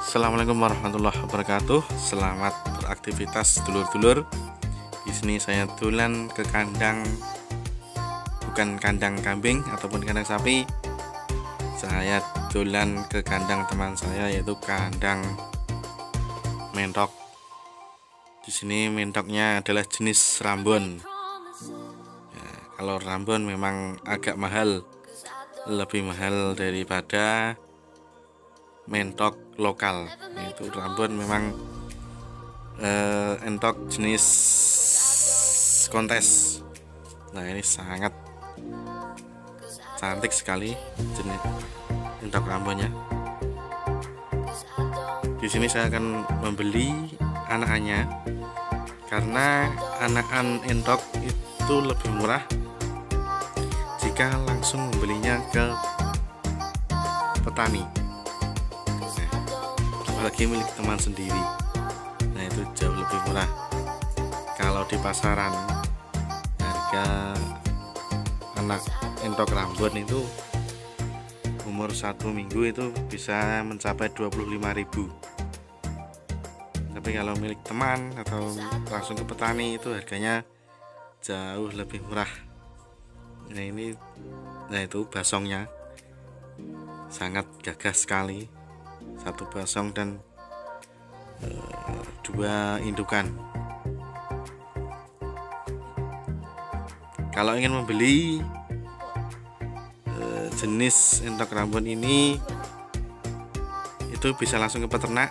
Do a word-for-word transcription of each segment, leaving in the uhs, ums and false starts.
Assalamualaikum warahmatullahi wabarakatuh. Selamat beraktivitas dulur-dulur. Di sini saya dolan ke kandang, bukan kandang kambing ataupun kandang sapi. Saya dolan ke kandang teman saya, yaitu kandang mentok. Di sini mentoknya adalah jenis Rambon. Ya, kalau Rambon memang agak mahal, lebih mahal daripada mentok lokal. Itu Rambon memang eh, entok jenis kontes. Nah, ini sangat cantik sekali jenis entok Rambonnya. Di sini saya akan membeli anakannya karena anakan entok itu lebih murah jika langsung membelinya ke petani, apalagi milik teman sendiri. Nah, itu jauh lebih murah. Kalau di pasaran harga anak entok Rambon itu umur satu minggu itu bisa mencapai dua puluh lima ribu. Tapi kalau milik teman atau langsung ke petani itu harganya jauh lebih murah. Nah, ini nah itu basongnya sangat gagah sekali, satu basong dan e, dua indukan. Kalau ingin membeli e, jenis entok Rambon ini, itu bisa langsung ke peternak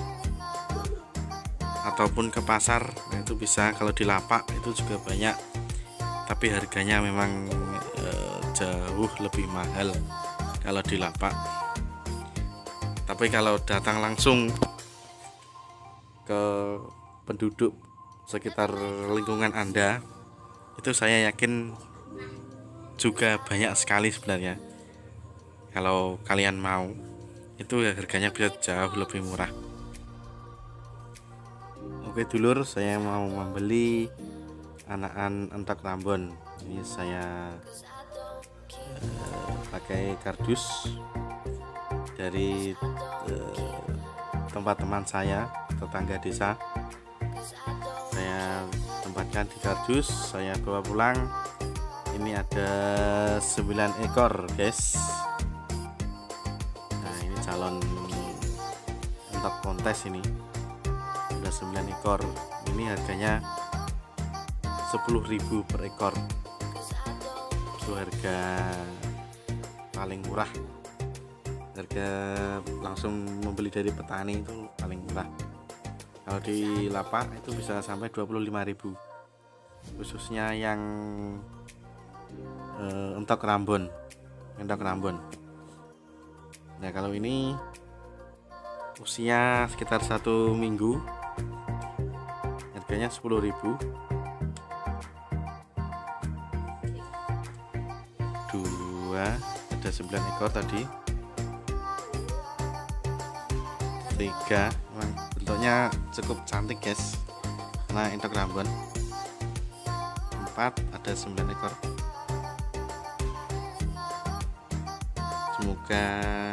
ataupun ke pasar. Nah, itu bisa. Kalau di lapak itu juga banyak, tapi harganya memang e, jauh lebih mahal kalau di lapak. Tapi kalau datang langsung ke penduduk sekitar lingkungan Anda, itu saya yakin juga banyak sekali sebenarnya. Kalau kalian mau, itu harganya bisa jauh lebih murah. Oke dulur, saya mau membeli anakan entok Rambon. Ini saya eh, pakai kardus dari eh, tempat teman saya, tetangga desa. Saya tempatkan di kardus, saya bawa pulang. Ini ada sembilan ekor, guys. Nah, ini calon entok kontes ini. Ada sembilan ekor. Ini harganya sepuluh ribu per ekor. Itu harga paling murah. Harga langsung membeli dari petani itu paling murah. Kalau di lapak itu bisa sampai dua puluh lima ribu, khususnya yang eh, entok Rambon, entok Rambon. Nah, kalau ini usia sekitar satu minggu, harganya sepuluh ribu. Dua, ada sembilan ekor tadi. Tiga, memang bentuknya cukup cantik, guys, nah entok Rambon. Empat, ada sembilan ekor. Semoga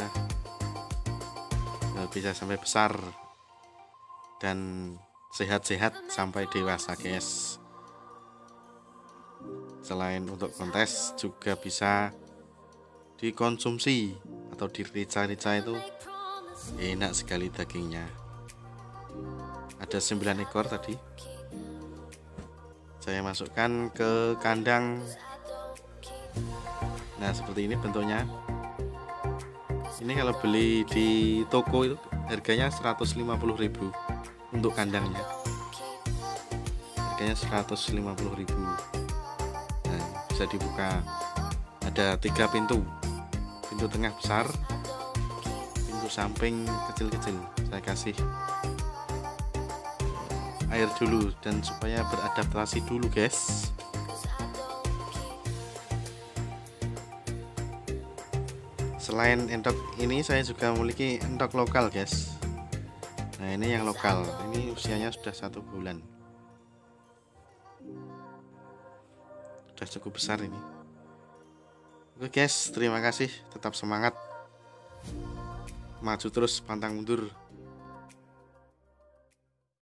bisa sampai besar dan sehat-sehat sampai dewasa, guys. Selain untuk kontes, juga bisa dikonsumsi atau dirica-rica. Itu enak sekali dagingnya. Ada sembilan ekor tadi. Saya masukkan ke kandang. Nah, seperti ini bentuknya. Ini kalau beli di toko itu harganya seratus lima puluh ribu untuk kandangnya. Harganya seratus lima puluh ribu. Nah, bisa dibuka. Ada tiga pintu. Pintu tengah besar, pintu samping kecil-kecil. Saya kasih air dulu dan supaya beradaptasi dulu, guys. Selain entok ini, saya juga memiliki entok lokal, guys. Nah, ini yang lokal. Ini usianya sudah satu bulan. Sudah cukup besar ini. Oke, guys, terima kasih. Tetap semangat. Maju terus, pantang mundur.